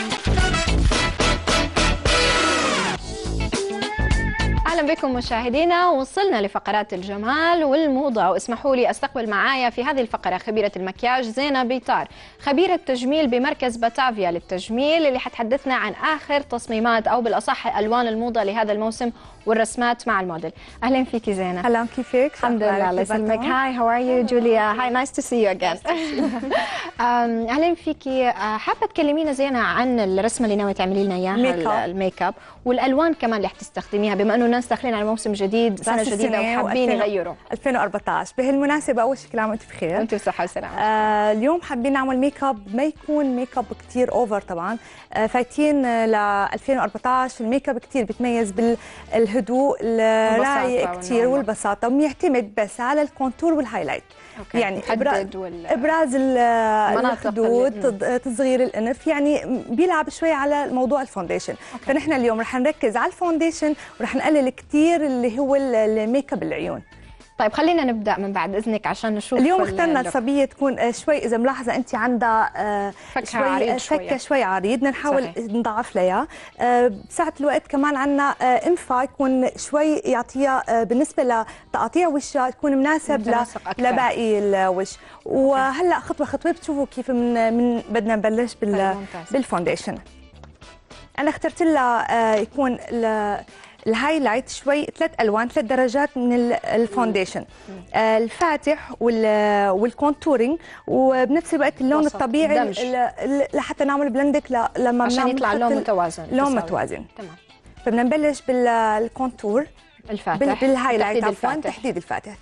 أهلا بكم مشاهدينا. وصلنا لفقرات الجمال والموضة، واسمحوا لي أستقبل معايا في هذه الفقرة خبيرة المكياج زينة بيطار، خبيرة تجميل بمركز باتافيا للتجميل، اللي حتحدثنا عن آخر تصميمات أو بالأصح ألوان الموضة لهذا الموسم والرسمات مع الموديل. أهلا فيكي زينة. هلا، كيفك؟ الحمد لله، الله يسلمك. هاي، هاو ار يو جوليا؟ هاي، نايس تو سي يو اجين. أهلا فيكي. حابة تكلمينا زينة عن الرسمة اللي ناوية تعملي لنا إياها، الميك اب والألوان كمان اللي حتستخدميها، بما إنه الناس داخلين على موسم جديد، سنة جديدة وحابين يغيروا 2014. بهالمناسبة أول شيء كل عام وأنت بخير. أنت بصحة وسلامة. اليوم حابين نعمل ميك اب ما يكون ميك اب كثير اوفر طبعا. فايتين ل 2014. الميك اب كثير بيتميز بالهدوء الرايق كثير والبساطة، وبيعتمد بس على الكونتور والهايلايت. يعني ابراز الخدود، تصغير الانف، يعني بيلعب شوي على موضوع الفونديشن. فنحن اليوم رح نركز على الفونديشن ورح نقلل كثير اللي هو الميك اب العيون. طيب خلينا نبدا من بعد اذنك عشان نشوف. اليوم اخترنا الصبيه تكون شوي، اذا ملاحظه انت عندها فكه شوي عريض، بدنا نحاول نضعف لها. بساعة الوقت كمان عندنا انفا يكون شوي يعطيها بالنسبه لتقاطيع وشها يكون مناسب لباقي الوش. وهلا خطوه خطوه بتشوفوا كيف من بدنا نبلش بالفونديشن. انا اخترت لها يكون الهايلايت شوي 3 ألوان، 3 درجات من الفونديشن، الفاتح والكونتورينج، وبنفس الوقت اللون الطبيعي لحتى نعمل بلندك لما عشان يطلع لون متوازن. لون متوازن. تمام. فبدنا نبلش بالكونتور الفاتح، بالهايلايت عفوا، تحديد الفاتح.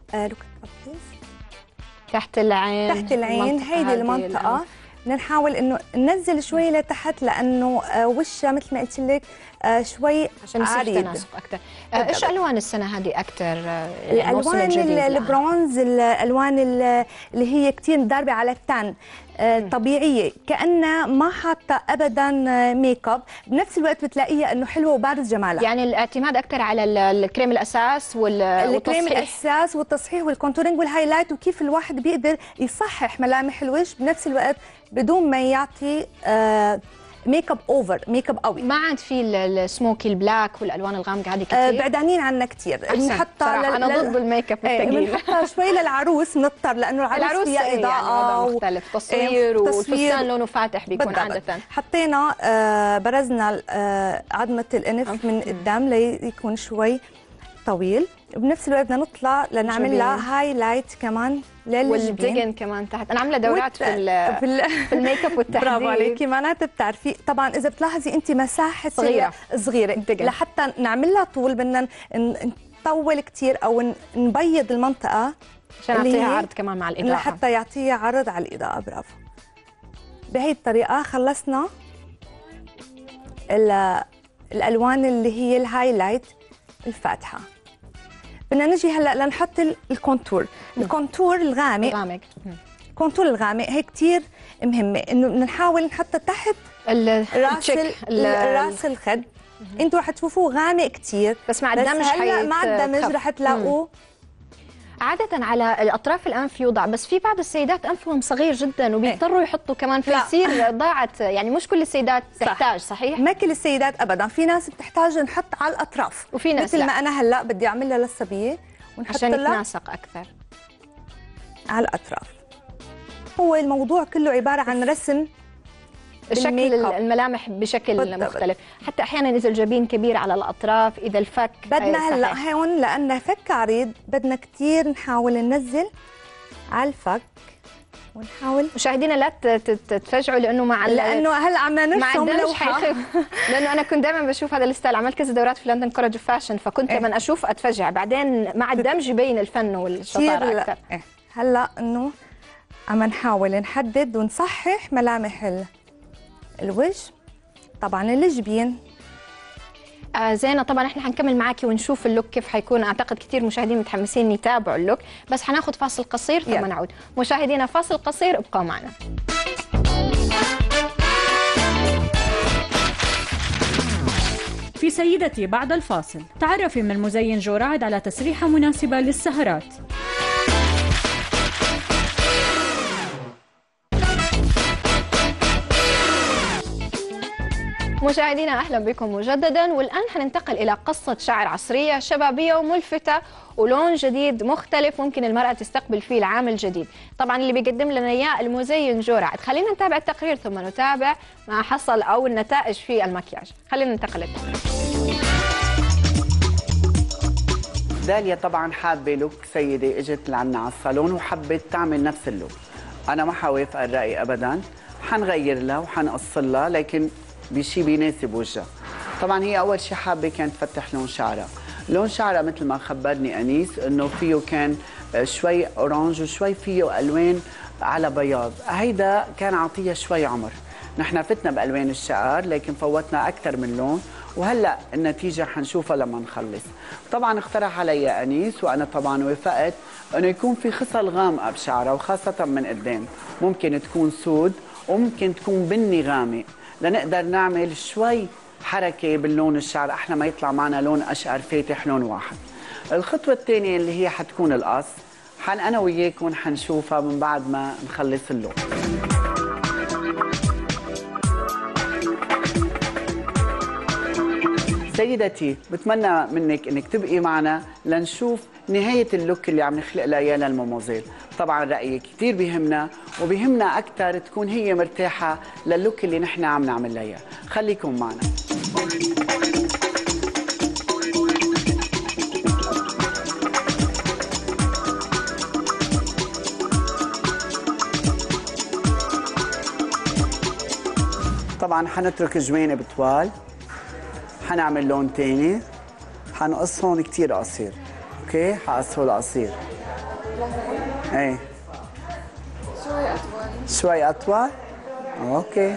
تحت العين. تحت العين هيدي المنطقة بدنا نحاول انه ننزل شوي لتحت، لانه وشها مثل ما قلت لك شوي عشان يصير تناسق اكثر. ايش الوان السنه هذه اكثر؟ الالوان البرونز، الالوان اللي هي كثير ضاربه على التان، طبيعيه، كانها ما حاطه ابدا ميك اب، بنفس الوقت بتلاقيها انه حلوه وبارز جمالها. يعني الاعتماد اكثر على الكريم الاساس الكريم الاساس والتصحيح والكونتورينج والهايلايت، وكيف الواحد بيقدر يصحح ملامح الوجه بنفس الوقت بدون ما يعطي ميك اب اوفر، ميك اب قوي. ما عاد في السموكي البلاك والالوان الغامقه هذه كثير؟ بعدانين عنا كثير. بنحطها انا ضد الميك اب الثقيل. بنحطها شوي للعروس، نضطر لانه العروس فيها اضاءه يعني مختلف، تصوير والفستان لونه فاتح بيكون عاده. حطينا برزنا عظمه الانف من قدام ليكون شوي طويل، وبنفس الوقت بدنا نطلع لنعمل لها هايلايت كمان والدقن كمان تحت. انا عامله دورات في الميك اب والتحديد. برافو عليكي. معناتها بتعرفي طبعا اذا بتلاحظي انت مساحه صغيره لحتى نعمل لها طول بدنا نطول كثير او نبيض المنطقه عشان نعطيها عرض كمان مع الاضاءه، لحتى يعطيها عرض على الاضاءه. برافو. بهي الطريقه خلصنا الالوان اللي هي الهايلايت الفاتحه. بدنا نجي هلا لنحط الكونتور. الكونتور الغامق. الكونتور الغامق هي كثير مهمه، انه بدنا نحاول نحطه تحت راس الخد. انتوا رح تشوفوه غامق كثير، بس مع الدمج مع الدمج رح تلاقوه عادة على أطراف الأنف يوضع، بس في بعض السيدات أنفهم صغير جدا وبيضطروا يحطوا كمان، فيصير ضاعت. يعني مش كل السيدات تحتاج. صحيح؟ ما كل السيدات أبدا، في ناس بتحتاج نحط على الأطراف، وفي ناس مثل ما أنا هلا بدي أعملها للصبية ونحط عشان يتناسق أكثر على الأطراف. هو الموضوع كله عبارة عن رسم شكل الملامح بشكل مختلف، حتى احيانا اذا الجبين كبير على الاطراف، اذا الفك بدنا هلا هون لانه فك عريض بدنا كثير نحاول ننزل على الفك ونحاول. مشاهدينا لا تتفاجئوا لانه هلا عم نرسم لوحه لانه انا كنت دائما بشوف هذا الستايل، عملت كذا دورات في لندن كولج اوف فاشن، فكنت لما اشوف اتفاجئ، بعدين مع الدمج يبين الفن والشطاره اكثر. هلا انه عم نحاول نحدد ونصحح ملامح الوجه، طبعا الجبين. زينة، طبعا احنا حنكمل معاكي ونشوف اللوك كيف حيكون. اعتقد كثير مشاهدين متحمسين يتابعوا اللوك، بس حناخذ فاصل قصير ثم نعود. مشاهدينا فاصل قصير، ابقوا معنا. في سيدتي بعد الفاصل تعرفي من المزين جو رعد على تسريحة مناسبة للسهرات. مشاهدينا أهلا بكم مجددا، والآن حننتقل إلى قصة شعر عصرية شبابية وملفتة ولون جديد مختلف ممكن المرأة تستقبل فيه العام الجديد. طبعا اللي بيقدم لنا إياه المزين جو رعد. خلينا نتابع التقرير ثم نتابع ما حصل أو النتائج في المكياج. خلينا ننتقل للتقرير. داليا طبعا حابة لوك سيدة اجت لعنا على الصالون وحبت تعمل نفس اللوك. أنا ما حوافق الرأي أبدا، حنغير لها وحنقص لها لكن بشيء بيناسب وجهها. طبعا هي اول شيء حابه كانت تفتح لون شعرها. لون شعرها مثل ما خبرني انيس انه فيه كان شوي اورانج وشوي فيه الوان على بياض، هيدا كان عطيها شوي عمر. نحن فتنا بالوان الشعر لكن فوتنا اكثر من لون، وهلا النتيجه حنشوفها لما نخلص. طبعا اقترح علي انيس وانا طبعا وافقت انه يكون في خصل غامقه بشعرها وخاصه من قدام، ممكن تكون سود وممكن تكون بني غامق لنقدر نعمل شوي حركة باللون الشعر، أحلى ما يطلع معنا لون أشقر فاتح لون واحد. الخطوة الثانية اللي هي حتكون القص، أنا وياكم حنشوفها من بعد ما نخلص اللون. سيدتي بتمنى منك انك تبقي معنا لنشوف نهاية اللوك اللي عم نخلق لها اياه للماموزيل. طبعا رأيك كثير بيهمنا وبيهمنا أكثر تكون هي مرتاحة للوك اللي نحن عم نعمل لها اياه. خليكم معنا. طبعا حنترك جوانب طوال، حنعمل لون تاني، حنقصهم كتير قصير. اوكي، حقصه القصير. ايه شوي اطول. شوي اطول؟ اوكي.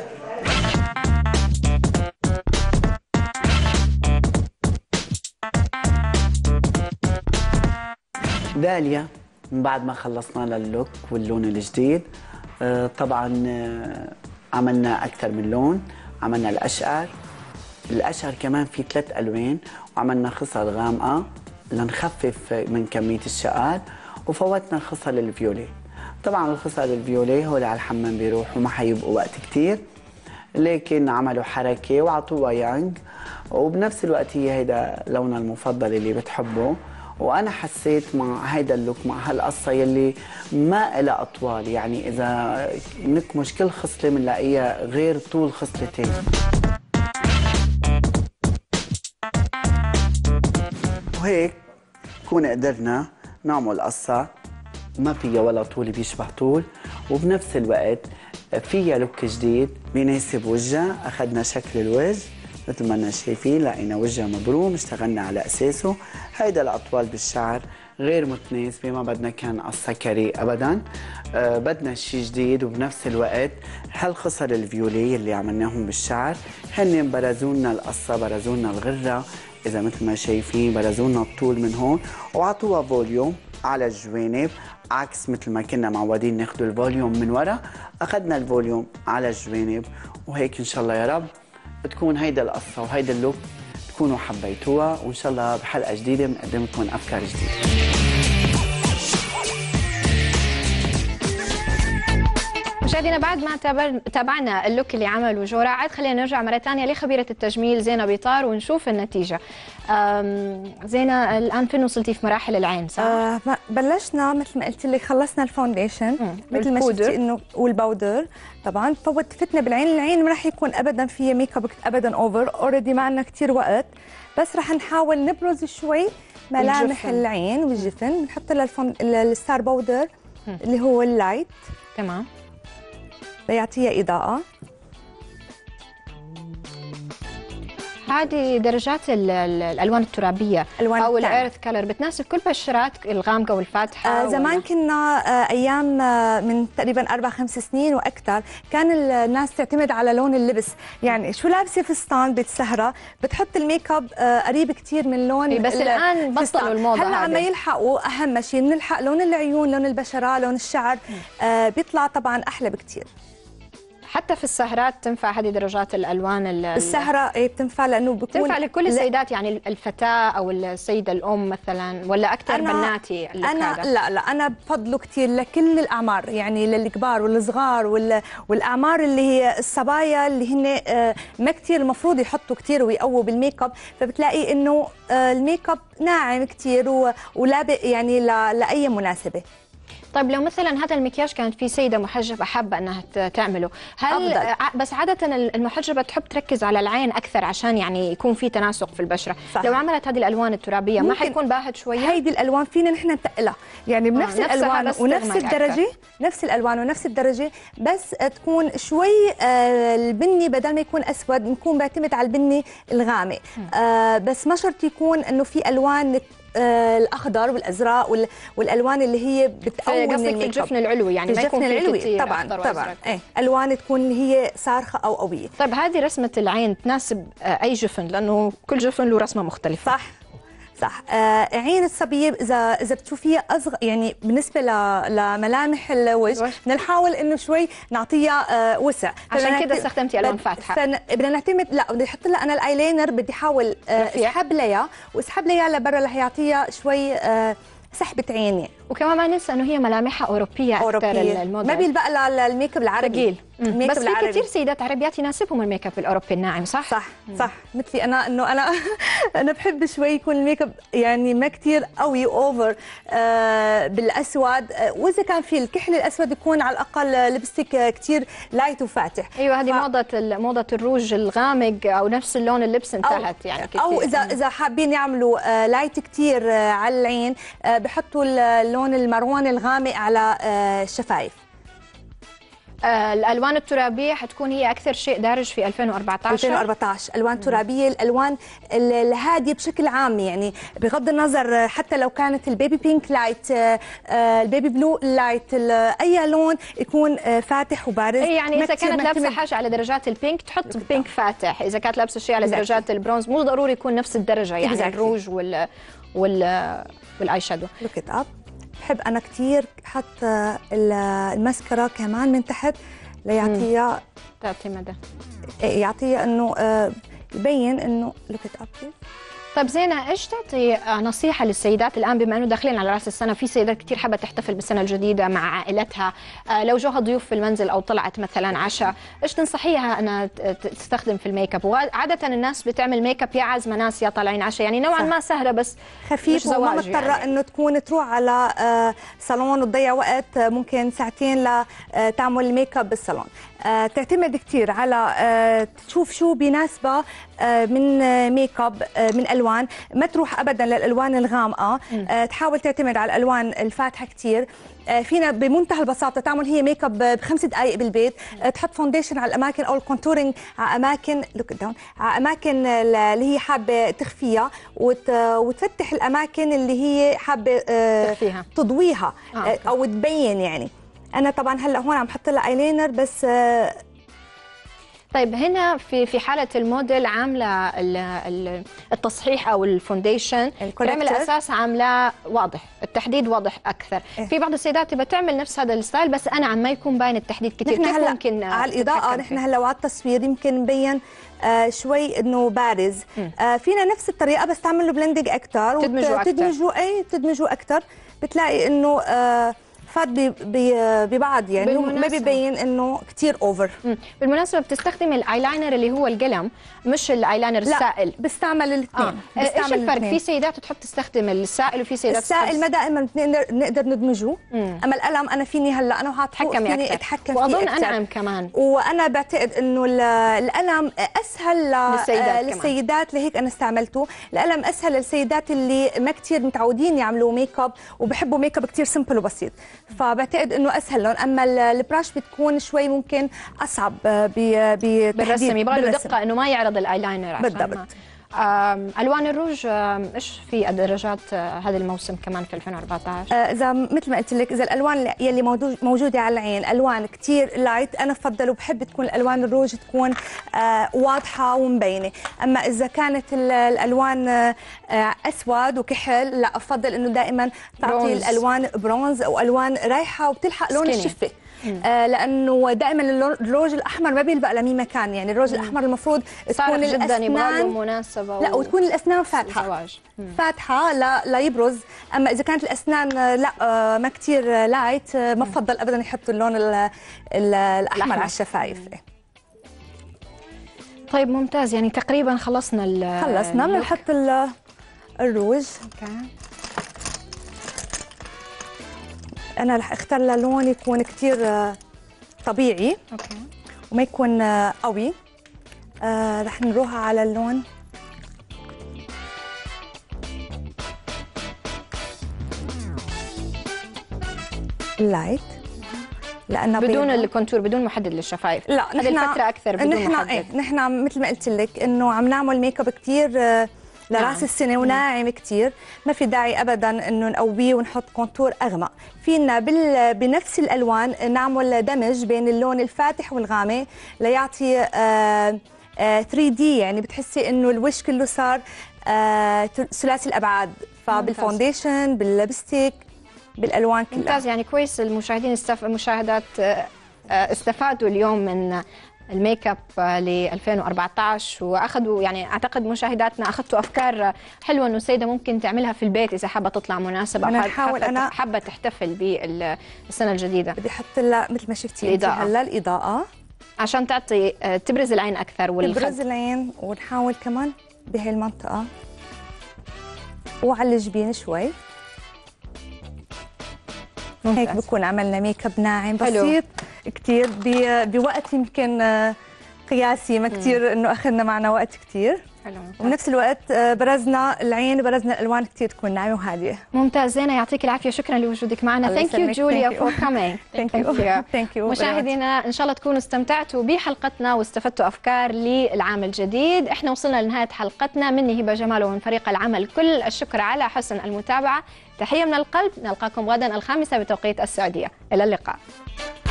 داليا من بعد ما خلصنا لللوك واللون الجديد، طبعا عملنا اكثر من لون، عملنا الاشقر. الاشقر كمان في 3 الوان، وعملنا خصل غامقه لنخفف من كميه الشقر، وفوتنا الخصل الفيولي. طبعا الخصل الفيولي هو على الحمام بيروحوا ما حيبقوا وقت كثير، لكن عملوا حركه وعطوها يانج، وبنفس الوقت هي هيدا لونها المفضل اللي بتحبه. وانا حسيت مع هيدا اللوك مع هالقصه يلي ما إلها اطوال، يعني اذا نكمش كل خصله بنلاقيها غير طول خصلتين. وهيك كون قدرنا نعمل قصه ما فيها ولا طول بيشبه طول، وبنفس الوقت فيها لوك جديد بيناسب وجهها. اخذنا شكل الوجه مثل ما شايفين، لقينا وجهها مبروم، اشتغلنا على اساسه. هيدا الاطوال بالشعر غير متناسبه، ما بدنا كان قصه كاري ابدا، بدنا شيء جديد. وبنفس الوقت هالخصل الفيولي اللي عملناهم بالشعر هن برزوا لنا القصه، برزوا لنا الغره، اذا مثل ما شايفين برزوا لنا الطول من هون، وعطوها فوليوم على الجوانب، عكس مثل ما كنا معودين ناخذ الفوليوم من ورا، اخذنا الفوليوم على الجوانب. وهيك ان شاء الله يا رب بتكون هيدا القصه وهيدا اللوك تكونوا حبيتوها، وان شاء الله بحلقه جديده بنقدم لكم افكار جديده. مشاهدينا بعد ما تابعنا اللوك اللي عمله جو رعد، خلينا نرجع مرة ثانية لخبيرة التجميل زينة بيطار ونشوف النتيجة. زينة الآن فين وصلتي في مراحل العين صح؟ بلشنا مثل ما قلت لك، خلصنا الفاونديشن مثل ما شفتي انه والباودر. طبعا فتنا بالعين، العين ما راح يكون ابدا فيها ميك اب ابدا اوفر، اوريدي ما عندنا كثير وقت، بس راح نحاول نبرز شوي ملامح العين والجفن. بنحط لها الستار باودر اللي هو اللايت، تمام، ليعطيها إضاءة. هذه درجات الألوان الترابية أو الإيرث كلر بتناسب كل بشرات الغامقة والفاتحة. زمان كنا أيام من تقريبا 4-5 سنين وأكثر كان الناس تعتمد على لون اللبس، يعني شو لابسة فستان بالسهرة بتحط الميك اب قريب كثير من لون، بس الآن بطلوا الموضة. هلا عم يلحقوا، أهم شيء بنلحق لون العيون، لون البشرة، لون الشعر، بيطلع طبعا أحلى بكثير. حتى في السهرات تنفع هذه درجات الالوان السهره؟ ايه بتنفع، لانه بكون تنفع لكل السيدات، يعني الفتاه او السيده الام مثلا، ولا اكثر بناتي لا انا بفضله كثير لكل الاعمار، يعني للكبار والصغار والاعمار اللي هي الصبايا اللي هن ما كثير المفروض يحطوا كثير ويقووا بالميك اب، فبتلاقي انه الميك اب ناعم كثير ولابق يعني لاي مناسبه. طيب لو مثلا هذا المكياج كانت في سيده محجبه حابه انها تعمله، هل أفضل. بس عاده المحجبه تحب تركز على العين اكثر عشان يعني يكون في تناسق في البشره، صح. لو عملت هذه الالوان الترابيه ما حيكون باهت شويه؟ هيدي الالوان فينا نحن نتقلها يعني بنفس الالوان ونفس الدرجه أكثر. نفس الالوان ونفس الدرجه، بس تكون شوي البني بدل ما يكون اسود نكون بعتمد على البني الغامق، بس ما شرط يكون انه في الوان الاخضر والازرق والالوان اللي هي بتقوي من الميك اب. الجفن العلوي يعني ما يكون فيه كثير طبعا ايه الوان تكون هي صارخه او قويه. طيب هذه رسمه العين تناسب اي جفن؟ لانه كل جفن له رسمه مختلفه. صح. عين الصبيه اذا بتشوفيها اصغر يعني بالنسبه لملامح الوجه بدنا نحاول انه شوي نعطيها وسع، عشان كده استخدمتي الوان فاتحه. بدنا نعتمد، لا بدي احط لها انا الايلاينر، بدي احاول اسحب لها واسحب لها لبرا رح يعطيها شوي سحبة عيني. وكمان ما ننسى انه هي ملامحها اوروبيه اكثر، الموديل ما بيلبق للميك اب العربي بس في كثير سيدات عربيات يناسبهم الميك اب الاوروبي الناعم، صح مثلي انا، انه انا بحب شوي يكون الميك اب يعني ما كثير قوي اوفر بالاسود، واذا كان في الكحل الاسود يكون على الاقل لبستك كثير لايت وفاتح. ايوه هذه موضه الروج الغامق او نفس اللون اللبس انتهت يعني كثير. او اذا حابين يعملوا لايت كثير على العين بحطوا اللون المارون الغامق على الشفايف. الالوان الترابيه حتكون هي اكثر شيء دارج في 2014. الوان ترابيه، الالوان الهاديه بشكل عام، يعني بغض النظر حتى لو كانت البيبي بينك لايت، البيبي بلو لايت، اي لون يكون فاتح وبارز. يعني اذا كانت لابسه حاجه على درجات البينك تحط بينك فاتح، اذا كانت لابسه شيء على درجات البرونز مو ضروري يكون نفس الدرجه، يعني الروج والاي شادو. لوك ات اب. بحب انا كثير حط الماسكارا كمان من تحت ليعطيها تعطي مدى، يعطيها انه يبين انه لوك ات اب. طيب زينة، ايش تعطي نصيحة للسيدات الآن بما أنه داخلين على رأس السنة، في سيدات كثير حابة تحتفل بالسنة الجديدة مع عائلتها، لو جوها ضيوف في المنزل أو طلعت مثلا عشاء، ايش تنصحيها أنها تستخدم في الميك اب؟ وعادة الناس بتعمل ميك اب يا عازمة ناس يا طالعين عشاء، يعني نوعا ما سهرة بس خفيف وما مضطرة يعني إنه تروح على صالون وتضيع وقت، ممكن ساعتين لتعمل الميك اب بالصالون. تعتمد كثير على تشوف شو بيناسبها من ميك اب من الوان، ما تروح ابدا للالوان الغامقه، تحاول تعتمد على الالوان الفاتحه كثير. فينا بمنتهى البساطه تعمل هي ميك اب ب5 دقائق بالبيت، تحط فونديشن على الاماكن او الكونتورينج على اماكن، لوك داون، على اماكن اللي هي حابه تخفيها، وتفتح الاماكن اللي هي حابه تخفيها تضويها او تبين. يعني انا طبعا هلا هون عم بحط لها ايلاينر بس. طيب هنا في حالة الموديل عاملة التصحيح أو الفونديشن تعمل أساس عاملة واضح، التحديد واضح أكثر. في بعض السيدات تبى تعمل نفس هذا الستايل بس أنا عم ما يكون باين التحديد كثير، كيف ممكن على الإضاءة نحن هلا وعلى التصوير يمكن مبين شوي إنه بارز، فينا نفس الطريقة بس تعمل له بلندنج أكثر تدمجوا أكثر، بتلاقي إنه فات ببعض، يعني ما بيبين انه كثير اوفر. بالمناسبه بتستخدمي الايلاينر اللي هو القلم مش الايلاينر السائل؟ لا بستعمل الاثنين. ايش الفرق؟ في سيدات تحب تستخدم السائل وفي سيدات السائل ما دائما نقدر ندمجه، اما القلم انا فيني هلا انا وحاطه فيني اتحكم فيه واظن انعم كمان، وانا بعتقد انه القلم اسهل للسيدات لهيك انا استعملته. القلم اسهل للسيدات اللي ما كثير متعودين يعملوا ميك اب وبحبوا ميك اب كثير سمبل وبسيط، فبعتقد انه اسهل لهم. اما البراش بتكون شوي ممكن اصعب بالرسم، يبغى له دقه انه ما يعرض الايلاينر. بالضبط. الوان الروج ايش في درجات هذا الموسم كمان في 2014؟ اذا مثل ما قلت لك، اذا الالوان يلي موجوده على العين الوان كثير لايت، انا بفضل وبحب تكون الالوان الروج تكون واضحه ومبينه. اما اذا كانت الالوان اسود وكحل، لا افضل انه دائما تعطي الالوان برونز او الوان رايحه وبتلحق لون الشفه. لانه دائما الروج الاحمر ما بيلبق لمي مكان، يعني الروج الاحمر المفروض تكون الاسنان مناسبه لا وتكون الاسنان فاتحه زواج. فاتحه لا يبرز. اما اذا كانت الاسنان لا ما كثير لايت، ما بفضل ابدا يحطوا اللون الاحمر على الشفايف. طيب ممتاز، يعني تقريبا خلصنا بنحط الروج. اوكي. انا رح اختار لون يكون كثير طبيعي. اوكي. وما يكون قوي. رح نروح على اللون اللايت، لأنه بدون الكونتور، بدون محدد للشفايف. لا هذه الفترة أكثر بدون محدد. نحن مثل ما قلت لك إنه عم نعمل ميك اب كثير لراس السنة وناعم كثير، ما في داعي أبدا إنه نقويه ونحط كونتور أغمق. فينا بنفس الألوان نعمل دمج بين اللون الفاتح والغامق ليعطي 3D، يعني بتحسي إنه الوش كله صار ثلاثي الأبعاد، فبالفونديشن باللبستيك بالالوان كلها. ممتاز، يعني كويس المشاهدين المشاهدات استفادوا اليوم من الميك اب ل 2014 واخذوا، يعني اعتقد مشاهداتنا اخذتوا افكار حلوه انه السيده ممكن تعملها في البيت اذا حابه تطلع مناسبه او حابه تحتفل بالسنه الجديده. بدي احط لها مثل ما شفتي هلا الاضاءه عشان تعطي تبرز العين اكثر تبرز العين، ونحاول كمان بهي المنطقه وعلى الجبين شوي. هيك بكون عملنا ميك اب ناعم بسيط كثير بوقت يمكن قياسي، ما كثير انه اخذنا معنا وقت كثير. حلو. وبنفس الوقت برزنا العين، برزنا الالوان كثير تكون ناعمه وهاديه. ممتاز زينه، يعطيك العافيه، شكرا لوجودك معنا. ثانك يو جوليا فور كامينج. ثانك يو. مشاهدينا ان شاء الله تكونوا استمتعتوا بحلقتنا واستفدتوا افكار للعام الجديد. احنا وصلنا لنهايه حلقتنا، مني هبه جمال ومن فريق العمل كل الشكر على حسن المتابعه. تحيه من القلب، نلقاكم غدا 5 بتوقيت السعوديه، الى اللقاء.